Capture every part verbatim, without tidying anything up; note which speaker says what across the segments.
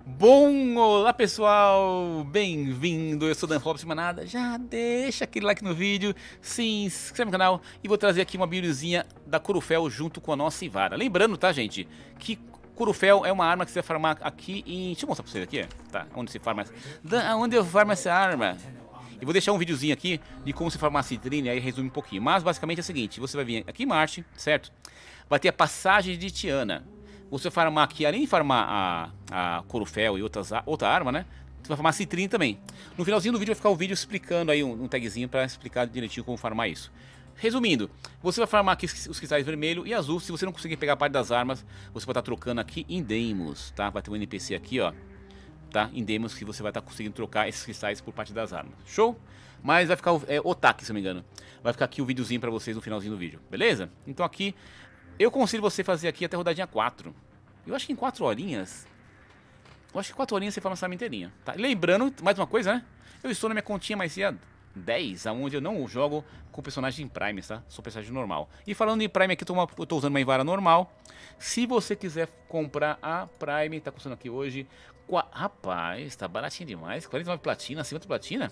Speaker 1: Bom, olá pessoal, bem-vindo, eu sou Dan Robson Manada. Já deixa aquele like no vídeo, se inscreve no canal e vou trazer aqui uma buildzinha da Corufel junto com a nossa Ivara. Lembrando, tá, gente, que Corufel é uma arma que você vai farmar aqui em... Deixa eu mostrar pra vocês aqui, tá, onde se farma... Dan, onde eu farmo essa arma? Eu vou deixar um videozinho aqui de como se farmar a citrine, aí resume um pouquinho. Mas basicamente é o seguinte, você vai vir aqui em Marte, certo? Vai ter a passagem de Tiana. Você farmar aqui, além de farmar a, a Corufel e outras, outra arma, né? Você vai farmar a citrine também. No finalzinho do vídeo vai ficar o vídeo explicando aí um, um tagzinho para explicar direitinho como farmar isso. Resumindo, você vai farmar aqui os cristais vermelho e azul. Se você não conseguir pegar a parte das armas, você vai estar trocando aqui em Deimos, tá? Vai ter um N P C aqui, ó, tá? Em Deimos que você vai estar conseguindo trocar esses cristais por parte das armas. Show? Mas vai ficar o é, Otaki, se não me engano. Vai ficar aqui o videozinho para vocês no finalzinho do vídeo, beleza? Então aqui... Eu consigo você fazer aqui até rodadinha quatro. Eu acho que em quatro horinhas... Eu acho que quatro horinhas você farma essa arma inteirinha, tá? Lembrando, mais uma coisa, né? Eu estou na minha continha mais cedo dez, onde eu não jogo com personagem Prime, tá? Sou personagem normal. E falando em Prime aqui, eu tô, uma, eu tô usando uma Ivara normal. Se você quiser comprar a Prime, tá custando aqui hoje... Qua... Rapaz, tá baratinho demais. quarenta e nove platina, acima de platina.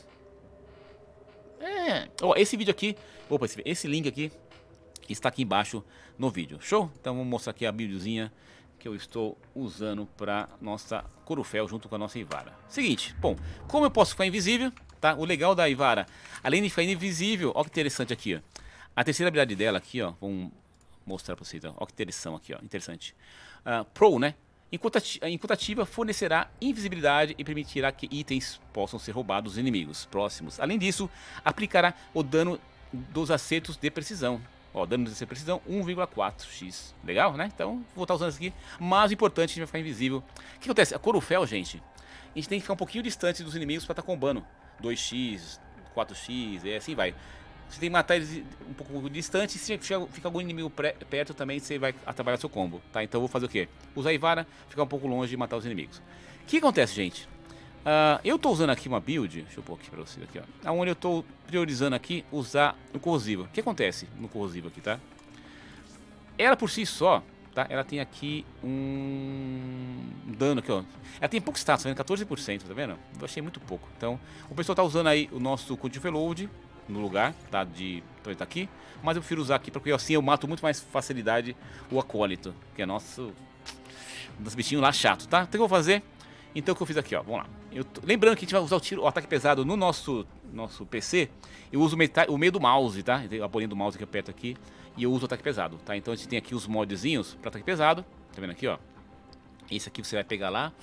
Speaker 1: É... Ó, esse vídeo aqui... Opa, esse, esse link aqui... está aqui embaixo no vídeo, show? Então vou mostrar aqui a buildzinha que eu estou usando para nossa Corufel junto com a nossa Ivara. Seguinte, bom, como eu posso ficar invisível, tá? O legal da Ivara, além de ficar invisível, ó que interessante aqui, ó. A terceira habilidade dela aqui, ó, vamos mostrar para vocês, ó, ó que interessante aqui, ó, interessante. Uh, Pro, né? Enquanto ativa, fornecerá invisibilidade e permitirá que itens possam ser roubados dos inimigos próximos. Além disso, aplicará o dano dos acertos de precisão. Ó, dano de precisão um vírgula quatro x. Legal, né? Então, vou estar usando isso aqui. Mas o importante, a gente vai ficar invisível. O que acontece? A Corufel, gente, a gente tem que ficar um pouquinho distante dos inimigos para estar combando. dois x, quatro x, e assim vai. Você tem que matar eles um pouco distante. E se fica algum inimigo perto também, você vai trabalhar seu combo, tá? Então, eu vou fazer o quê? Usar a Ivara, ficar um pouco longe e matar os inimigos. O que acontece, gente? Uh, eu estou usando aqui uma build, deixa eu pôr aqui para vocês aqui, ó, onde eu estou priorizando aqui usar o corrosivo. O que acontece no corrosivo aqui, tá? Ela por si só, tá? Ela tem aqui um dano aqui, ó. Ela tem pouco status, tá vendo? quatorze por cento, tá vendo? Eu achei muito pouco. Então, o pessoal tá usando aí o nosso Code Overload no lugar, tá? De então, tá aqui, mas eu prefiro usar aqui porque assim eu mato muito mais facilidade o acólito, que é nosso um dos bichinhos lá chato, tá? Então o que eu vou fazer? Então o que eu fiz aqui, ó, vamos lá. Eu tô... Lembrando que a gente vai usar o, tiro, o ataque pesado no nosso, nosso P C. Eu uso o, o meio do mouse, tá? A bolinha do mouse que eu aperto aqui. E eu uso o ataque pesado, tá? Então a gente tem aqui os modzinhos para ataque pesado. Tá vendo aqui, ó? Esse aqui você vai pegar lá.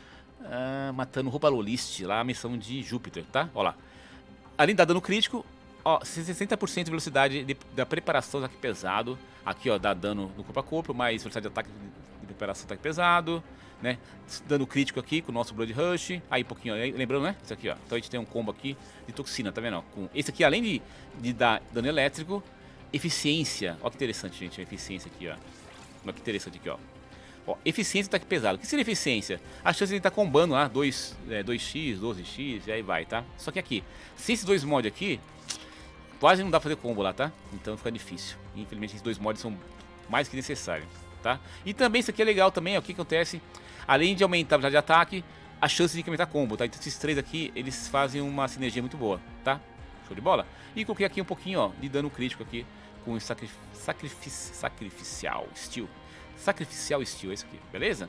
Speaker 1: Uh, matando o Robalolist, lá a missão de Júpiter, tá? Ó lá. Além de dar dano crítico, ó, sessenta por cento de velocidade de, da preparação do ataque pesado. Aqui, ó, dá dano no corpo a corpo, mais velocidade de ataque de preparação do ataque pesado. Né? Dando crítico aqui com o nosso Blood Rush. Aí um pouquinho, aí, lembrando, né? Isso aqui, ó. Então a gente tem um combo aqui de toxina, tá vendo? Ó? Com esse aqui, além de, de dar dano elétrico, eficiência. Ó que interessante, gente, a eficiência aqui, ó. Ó que interessante aqui, ó. Ó, eficiência do ataque pesado. O que seria eficiência? A chance de ele estar tá combando lá dois, é, dois x, doze x, e aí vai, tá? Só que aqui, se esses dois mods aqui, quase não dá pra fazer combo lá, tá? Então fica difícil. Infelizmente esses dois mods são mais que necessários, tá? E também isso aqui é legal também, ó. O que acontece? Além de aumentar a velocidade de ataque, a chance de incrementar combo, tá? Então esses três aqui, eles fazem uma sinergia muito boa, tá? Show de bola? E coloquei aqui um pouquinho, ó, de dano crítico aqui com o sacrif sacrific sacrificial steel. Sacrificial steel, esse aqui, beleza?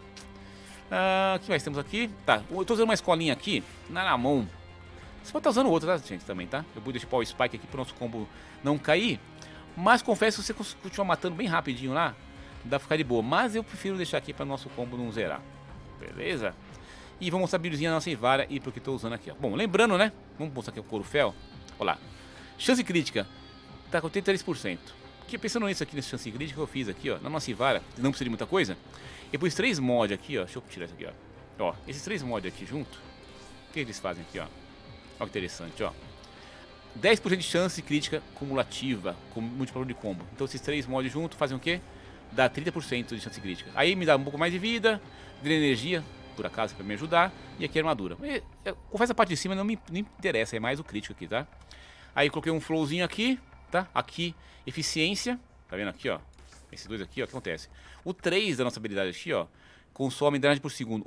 Speaker 1: Ah, o que mais temos aqui? Tá, eu tô usando uma escolinha aqui, na Namon. Você pode estar usando outra, tá, gente, também, tá? Eu vou deixar o spike aqui pro nosso combo não cair. Mas confesso que você continuar matando bem rapidinho lá, dá pra ficar de boa. Mas eu prefiro deixar aqui para nosso combo não zerar. Beleza? E vamos mostrar a buildzinha da nossa Ivara e porque estou usando aqui, ó. Bom, lembrando, né? Vamos mostrar aqui o Corufel. Olha lá. Chance crítica. Tá com oitenta e três por cento. Que pensando nisso aqui, nessa chance crítica que eu fiz aqui, ó. Na nossa Ivara, não precisa de muita coisa. Eu pus três mods aqui, ó. Deixa eu tirar isso aqui, ó. Ó, esses três mods aqui junto. O que eles fazem aqui, ó? Olha que interessante, ó. dez por cento de chance crítica cumulativa com multiplicador de combo. Então esses três mods juntos fazem o quê? Dá trinta por cento de chance crítica. Aí me dá um pouco mais de vida, de energia, por acaso, para me ajudar. E aqui a armadura. E, eu, confesso a parte de cima não me, não me interessa, é mais o crítico aqui, tá? Aí coloquei um flowzinho aqui, tá? Aqui, eficiência. Tá vendo aqui, ó? Esses dois aqui, ó, o que acontece? O três da nossa habilidade aqui, ó, consome drenagem por segundo. um,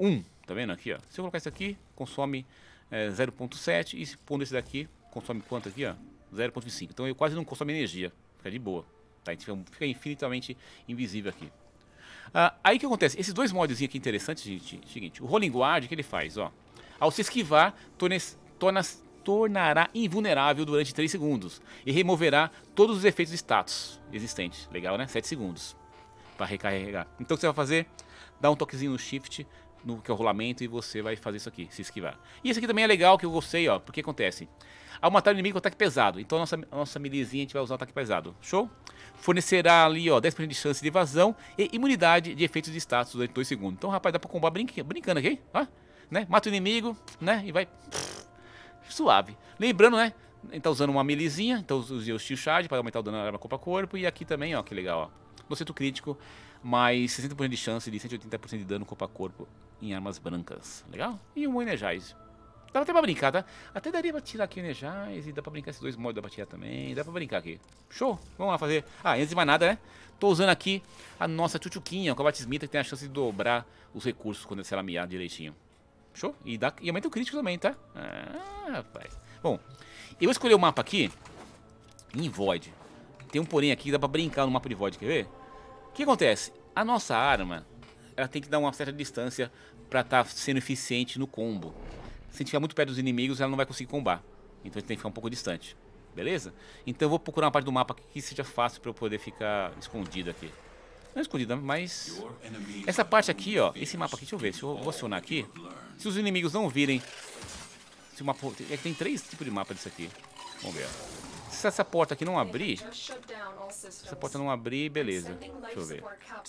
Speaker 1: tá vendo aqui, ó? Se eu colocar isso aqui, consome é, zero ponto sete, e se pondo esse daqui, consome quanto aqui, ó? zero ponto cinco. Então eu quase não consome energia, fica de boa, tá? Fica infinitamente invisível aqui. Ah, aí o que acontece? Esses dois mods aqui interessantes, gente, seguinte, o Rolling Guard, o que ele faz, ó? Ao se esquivar, torna, torna, tornará invulnerável durante três segundos e removerá todos os efeitos de status existentes. Legal, né? sete segundos para recarregar. Então o que você vai fazer? Dá um toquezinho no Shift, no que é o rolamento, e você vai fazer isso aqui, se esquivar. E esse aqui também é legal, que eu gostei, ó, porque acontece. Ao matar o inimigo com ataque pesado, então a nossa, a nossa milizinha a gente vai usar o ataque pesado. Show? Fornecerá ali, ó, dez por cento de chance de evasão e imunidade de efeitos de status durante dois segundos. Então, rapaz, dá pra combar brinca, brincando aqui, ó, né? Mata o inimigo, né? E vai pff, suave. Lembrando, né? A gente tá usando uma milizinha, então usei o Steel Shard para aumentar o dano da arma corpo a corpo. E aqui também, ó, que legal, ó. No centro crítico, mais sessenta por cento de chance de cento e oitenta por cento de dano corpo a corpo em armas brancas. Legal? E um Energize. Dá até pra brincar, tá? Até daria pra tirar aqui o Energize, dá pra brincar esses dois modos, dá pra tirar também, dá pra brincar aqui. Show? Vamos lá fazer. Ah, antes de mais nada, né? Tô usando aqui a nossa tchutchuquinha, com a batismita, que tem a chance de dobrar os recursos quando se ela miar direitinho. Show? E, dá, e aumenta o crítico também, tá? Ah, rapaz. Bom, eu vou escolher o mapa aqui em Void. Tem um porém aqui que dá pra brincar no mapa de Void, quer ver? O que acontece? A nossa arma, ela tem que dar uma certa distância pra estar tá sendo eficiente no combo. Se a gente ficar muito perto dos inimigos, ela não vai conseguir combar. Então a gente tem que ficar um pouco distante. Beleza? Então eu vou procurar uma parte do mapa que seja fácil pra eu poder ficar escondido aqui. Não escondida, mas... Essa parte aqui, ó, esse mapa aqui, deixa eu ver. Se eu vou acionar aqui, se os inimigos não virem... Se o mapa... É que tem três tipos de mapa disso aqui. Vamos ver, ó. Se essa porta aqui não abrir... Se essa porta não abrir, beleza. Deixa eu ver.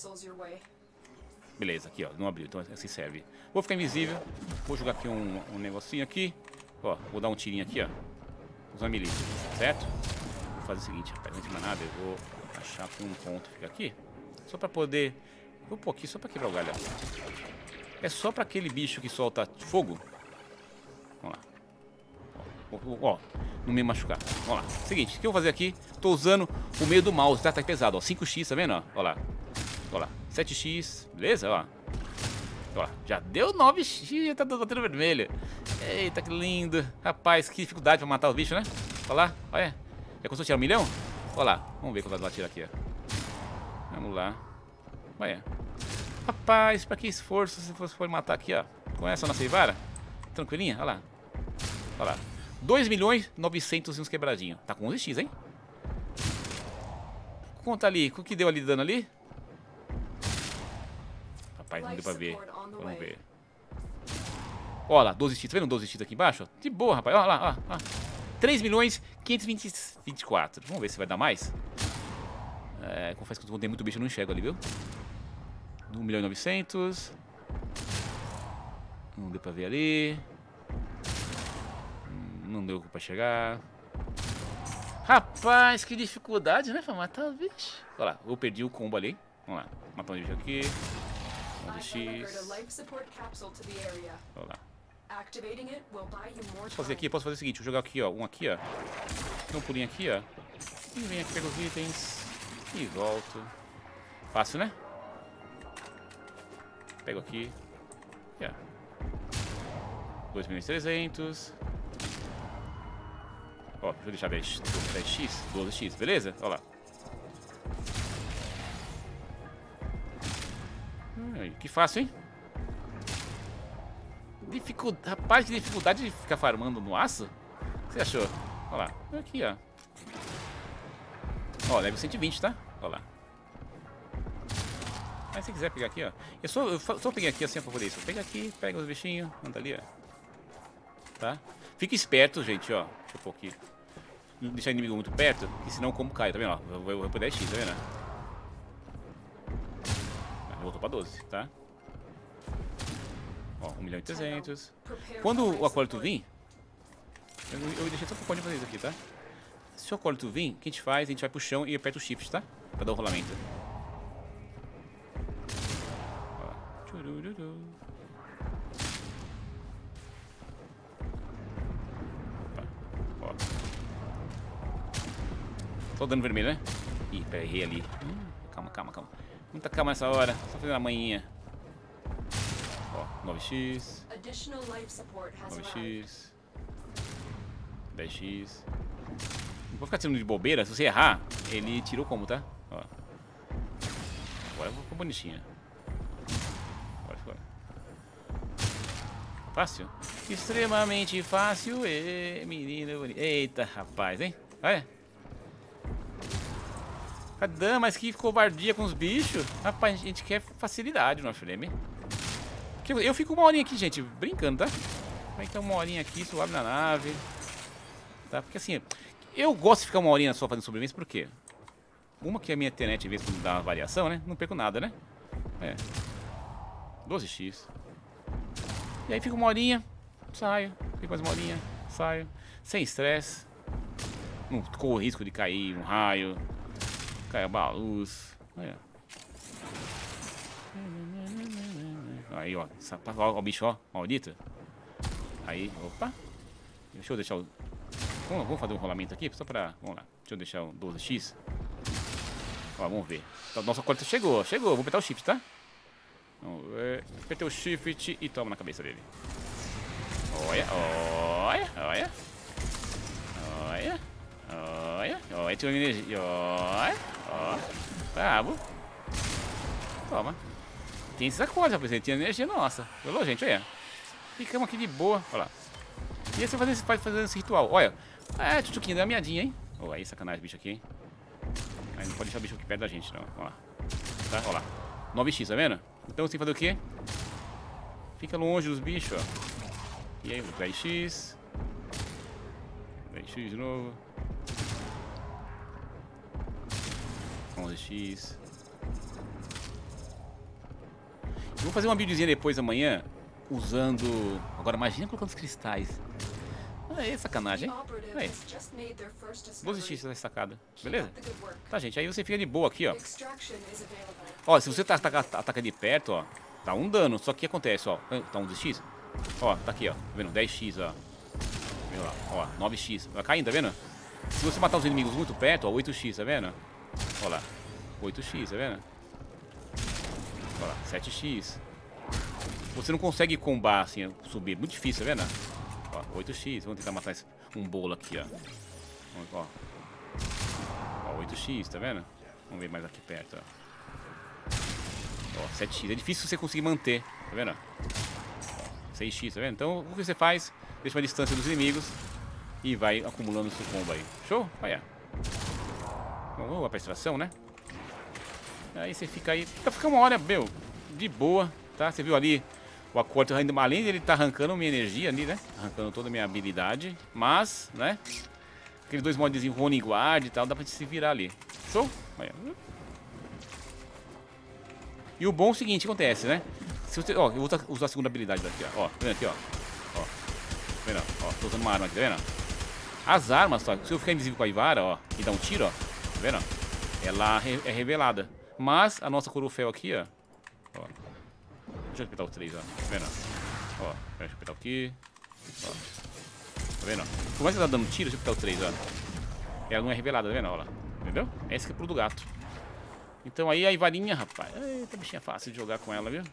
Speaker 1: Beleza, aqui, ó, não abriu, então assim serve. Vou ficar invisível, vou jogar aqui um, um negocinho aqui. Ó, vou dar um tirinho aqui, ó. Usar milícia, certo? Vou fazer o seguinte, rapaz, antes de mais nada, eu vou achar aqui um ponto, fica aqui. Só pra poder... Vou pôr aqui só pra quebrar o galho, ó. É só pra aquele bicho que solta fogo. Vamos lá. Ó, ó, não me machucar. Vamos lá. Seguinte, o que eu vou fazer aqui? Tô usando o meio do mouse, tá? Tá pesado, ó. cinco x, tá vendo? Ó, ó lá. Ó lá. sete x, beleza? Ó. Ó, já deu nove x, já tá batendo vermelho. Eita, que lindo. Rapaz, que dificuldade pra matar o bicho, né? Olha lá, olha. Já conseguiu tirar um milhão? Olha lá. Vamos ver quanto vai tirar aqui, ó. Vamos lá. Olha. Rapaz, pra que esforço se fosse for matar aqui, ó. Com essa nossa vara? Tranquilinha? Olha lá. Olha lá. dois milhões e novecentos e uns quebradinhos. Tá com onze x, hein? Conta ali. O que deu ali de dano ali? Rapaz, não deu pra ver. Vamos ver. Olha lá, doze x. Tá vendo doze x aqui embaixo? De boa, rapaz. Olha lá, ó. três milhões quinhentos e vinte e quatro. Vamos ver se vai dar mais. É, confesso que eu tenho muito bicho, eu não enxergo ali, viu? um milhão e novecentos. Não deu pra ver ali. Não deu pra chegar. Rapaz, que dificuldade, né? Pra matar os bichos. Olha lá, eu perdi o combo ali. Vamos lá, matar um bicho aqui. onze x. Olha lá. Posso fazer aqui? Posso fazer o seguinte, vou jogar aqui, ó. Um aqui, ó. Dá um pulinho aqui, ó. E vem aqui, pega os itens. E volto. Fácil, né? Pego aqui. Yeah. dois milhões e trezentos. Ó, deixa eu deixar dez x, doze x, beleza? Olha lá. Ai, que fácil, hein? Dificuldade. Rapaz, que dificuldade de ficar farmando no aço. O que você achou? Olha lá. Aqui, ó. Ó, level cento e vinte, tá? Olha lá. Mas se quiser pegar aqui, ó. Eu só, eu só peguei aqui assim pra poder isso. Pega aqui, pega os bichinhos, anda ali, ó. Tá? Fica esperto, gente, ó. Deixa eu pôr aqui. Não deixar o inimigo muito perto, porque senão como cai, tá vendo? Ó, eu vou, vou por dez x, tá vendo? Ah, voltou pra doze, tá? Ó, um milhão e trezentos. Quando o acólito vir, eu, eu deixei só pro pode fazer isso aqui, tá? Se o acólito vir, o que a gente faz? A gente vai pro chão e aperta o shift, tá? Pra dar o rolamento. Ó. Tchurururu. Ó. Tô dando vermelho, né? Ih, pera, errei ali. Hum, calma, calma, calma. Muita calma nessa hora. Só fazendo a manhinha. Ó. nove x. nove x. dez x. Não pode ficar tirando de bobeira. Se você errar, ele tirou como, tá? Ó. Agora ficou bonitinha. Agora ficou. Fácil. Extremamente fácil. E menino bonito. Eita, rapaz, hein? Olha. Cadê? Mas que covardia com os bichos. Rapaz, a gente quer facilidade no frame. Eu fico uma horinha aqui, gente, brincando, tá? Vai então uma horinha aqui, suave na nave. Tá? Porque assim, eu gosto de ficar uma horinha só fazendo sobrevivência, por quê? Uma que a minha internet, às vezes, quando dá uma variação, né? Não perco nada, né? É. doze x. E aí fica uma horinha, saio. Fica mais uma horinha, saio. Sem estresse. Não corro o risco de cair um raio. Cair a luz. Aí, ó. Aí, ó. Ó o bicho, ó. Maldito. Aí, opa. Deixa eu deixar o... Vamos, vamos fazer um rolamento aqui, só pra... Vamos lá. Deixa eu deixar o doze x. Ó, vamos ver. Então, nossa corta chegou, chegou. Vou apertar o shift, tá? Vamos ver. Apertei o shift e toma na cabeça dele. Olha, olha, olha. Olha. Olha. Olha, tirou energia. Olha. Ó. Brabo. Toma. Tem esses acordes, rapaz. Ele tinha energia nossa. Falou, gente? Olha. Ficamos aqui de boa. Olha lá. E aí você faz, faz fazendo esse ritual. Olha. É, tchutchuquinho, deu uma miadinha, hein? Oh, aí, sacanagem, bicho aqui, hein? Aí não pode deixar o bicho aqui perto da gente, não. Olha lá. Tá, olha lá. nove x, tá vendo? Então você tem que fazer o quê? Fica longe dos bichos, ó. E aí, dez x. dez x de novo. onze x. Eu vou fazer uma buildzinha depois amanhã usando... Agora imagina colocando os cristais. Aí, sacanagem, hein? Aí. doze x essa sacada. Beleza? Tá, gente. Aí você fica de boa aqui, ó. Ó, se você tá, tá, ataca de perto, ó. Tá um dano. Só que o que acontece, ó. Tá onze x. Ó, tá aqui, ó. Tá vendo? dez x, ó. Vê lá. Ó, nove x. Vai caindo, tá vendo? Se você matar os inimigos muito perto, ó. oito x, tá vendo? Ó lá. oito x, tá vendo? Ó lá. sete x. Você não consegue combar assim, subir. Muito difícil, tá vendo? Ó, oito x. Vamos tentar matar esse, um bolo aqui, ó. Ó. Ó, oito x, tá vendo? Vamos ver mais aqui perto, ó. Ó, sete x. É difícil você conseguir manter, tá vendo? Ó, seis x, tá vendo? Então, o que você faz? Deixa uma distância dos inimigos e vai acumulando esse combo aí. Show? Olha. Vamos pra extração, né? Aí você fica aí... Fica uma hora, meu, de boa, tá? Você viu ali... O acorde, ainda além dele tá arrancando minha energia ali, né? Arrancando toda a minha habilidade. Mas, né? Aqueles dois modzinhos Ronin Guard e tal, dá pra se virar ali. Show? Olha. E o bom é o seguinte, acontece, né? Se você, ó, eu vou usar a segunda habilidade daqui, ó. Ó, tá vendo aqui, ó. Ó. Tá vendo? Ó, tô usando uma arma aqui, tá vendo? As armas, ó, se eu ficar invisível com a Ivara, ó, e dar um tiro, ó. Tá vendo? Ela é revelada. Mas a nossa Corufel aqui, ó. Ó. Deixa eu apertar os três, ó. Tá vendo? Ó, deixa eu apertar aqui. Ó. Tá vendo? Por mais que ela tá dando tiro, deixa eu apertar os três, ó. Ela não é revelada, tá vendo? Ó lá. Entendeu? Esse que é o pulo do gato. Então aí a Ivarinha, rapaz. Eita, bichinha fácil de jogar com ela, viu?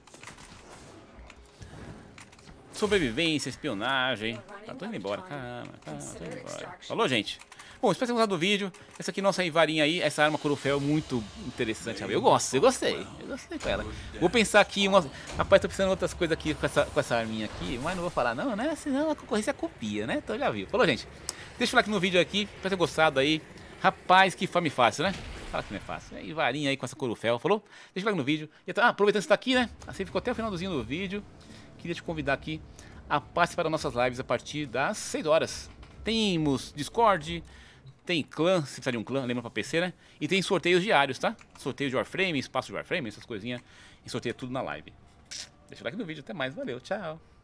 Speaker 1: Sobrevivência, espionagem. Tá, tô indo embora. Calma, calma, tô indo embora. Falou, gente? Bom, espero que tenham gostado do vídeo. Essa aqui, nossa Ivarinha aí, essa arma Corufel muito interessante. Eu gosto, eu gostei. Eu gostei com ela. Vou pensar aqui, uma... rapaz, tô pensando em outras coisas aqui com essa, com essa arminha aqui, mas não vou falar não, né? Senão a concorrência copia, né? Então já viu. Falou, gente? Deixa o like no vídeo aqui, espero ter gostado aí. Rapaz, que fome fácil, né? Fala que não é fácil. É Ivarinha aí com essa Corufel, falou? Deixa o like no vídeo. E ah, aproveitando que você tá aqui, né? Assim ficou até o finalzinho do vídeo. Queria te convidar aqui a participar das nossas lives a partir das seis horas. Temos Discord, tem clã, se precisar de um clã, lembra pra P C, né? E tem sorteios diários, tá? Sorteio de Warframe, espaço de Warframe, essas coisinhas. E sorteia tudo na live. Deixa o like no vídeo, até mais, valeu, tchau.